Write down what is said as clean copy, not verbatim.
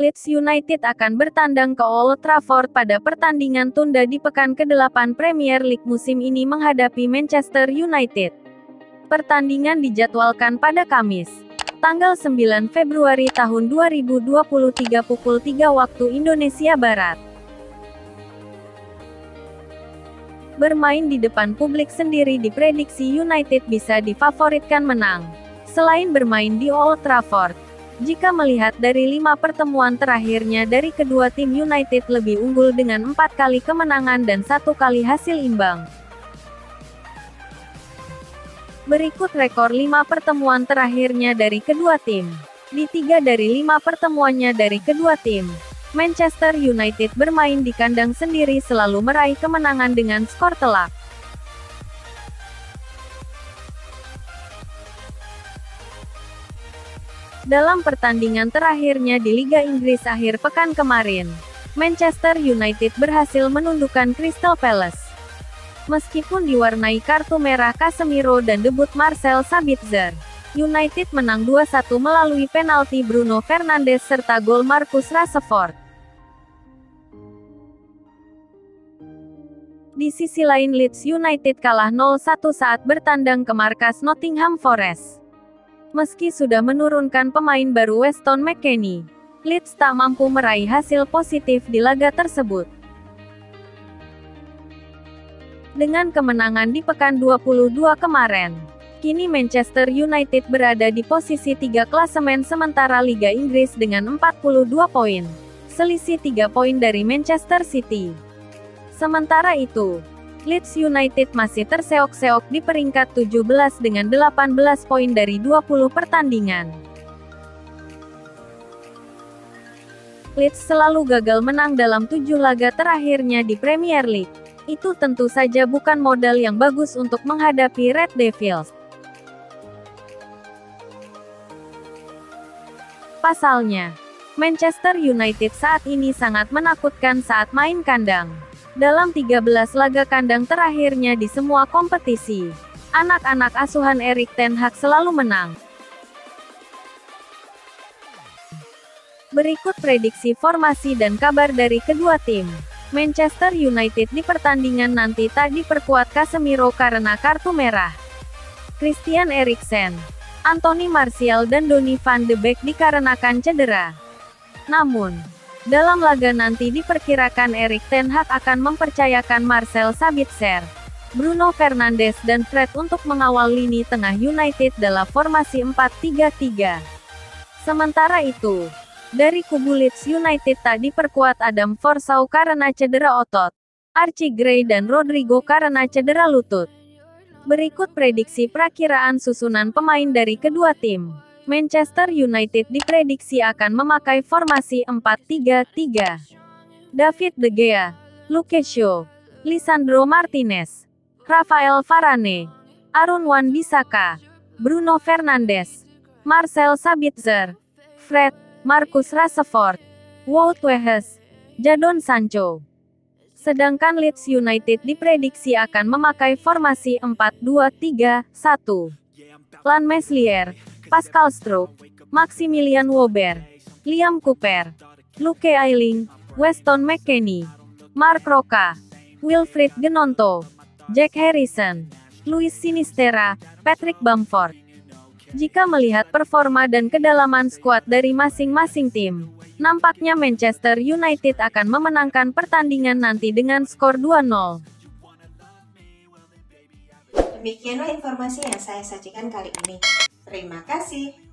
Leeds United akan bertandang ke Old Trafford pada pertandingan tunda di pekan ke-8 Premier League musim ini menghadapi Manchester United. Pertandingan dijadwalkan pada Kamis, tanggal 9 Februari tahun 2023 pukul 3 waktu Indonesia Barat. Bermain di depan publik sendiri diprediksi United bisa difavoritkan menang. Selain bermain di Old Trafford, jika melihat dari 5 pertemuan terakhirnya dari kedua tim, United lebih unggul dengan 4 kali kemenangan dan 1 kali hasil imbang. Berikut rekor 5 pertemuan terakhirnya dari kedua tim. Di 3 dari 5 pertemuannya dari kedua tim, Manchester United bermain di kandang sendiri selalu meraih kemenangan dengan skor telak. Dalam pertandingan terakhirnya di Liga Inggris akhir pekan kemarin, Manchester United berhasil menundukkan Crystal Palace. Meskipun diwarnai kartu merah Casemiro dan debut Marcel Sabitzer, United menang 2-1 melalui penalti Bruno Fernandes serta gol Marcus Rashford. Di sisi lain, Leeds United kalah 0-1 saat bertandang ke markas Nottingham Forest. Meski sudah menurunkan pemain baru Weston McKennie, Leeds tak mampu meraih hasil positif di laga tersebut. Dengan kemenangan di pekan 22 kemarin, kini Manchester United berada di posisi 3 klasemen sementara Liga Inggris dengan 42 poin, selisih 3 poin dari Manchester City. Sementara itu, Leeds United masih terseok-seok di peringkat 17 dengan 18 poin dari 20 pertandingan. Leeds selalu gagal menang dalam 7 laga terakhirnya di Premier League. Itu tentu saja bukan modal yang bagus untuk menghadapi Red Devils. Pasalnya, Manchester United saat ini sangat menakutkan saat main kandang. Dalam 13 laga kandang terakhirnya di semua kompetisi, anak-anak asuhan Erik ten Hag selalu menang. Berikut prediksi formasi dan kabar dari kedua tim. Manchester United di pertandingan nanti tak diperkuat Casemiro karena kartu merah. Christian Eriksen, Anthony Martial dan Donny van de Beek dikarenakan cedera. Namun, dalam laga nanti diperkirakan Erik ten Hag akan mempercayakan Marcel Sabitzer, Bruno Fernandes dan Fred untuk mengawal lini tengah United dalam formasi 4-3-3. Sementara itu, dari kubu Leeds United tak diperkuat Adam Forshaw karena cedera otot, Archie Gray dan Rodrigo karena cedera lutut. Berikut prediksi perakiraan susunan pemain dari kedua tim. Manchester United diprediksi akan memakai formasi 4-3-3. David De Gea, Luke Shaw, Lisandro Martinez, Rafael Varane, Aaron Wan-Bissaka, Bruno Fernandes, Marcel Sabitzer, Fred, Marcus Rashford, Wout Weghorst, Jadon Sancho. Sedangkan Leeds United diprediksi akan memakai formasi 4-2-3-1. Lan Meslier, Pascal Struijk, Maximilian Wöber, Liam Cooper, Luke Ayling, Weston McKennie, Marc Roca, Wilfried Gnonto, Jack Harrison, Luis Sinisterra, Patrick Bamford. Jika melihat performa dan kedalaman skuad dari masing-masing tim, nampaknya Manchester United akan memenangkan pertandingan nanti dengan skor 2-0. Demikianlah informasi yang saya sajikan kali ini. Terima kasih.